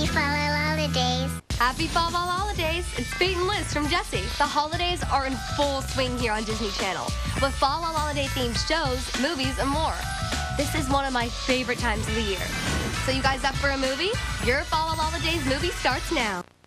Happy Fa-La-La-Lidays. Happy Fa-La-La-Lidays. It's Peyton Liz from Jessie. The holidays are in full swing here on Disney Channel with Fa-La-La-Liday themed shows, movies, and more. This is one of my favorite times of the year. So you guys up for a movie? Your Fa-La-La-Lidays movie starts now.